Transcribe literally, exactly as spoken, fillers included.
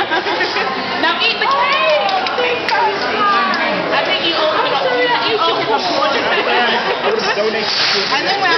Now eat the cake. I think you open it up. You open it up. I would have donated to And then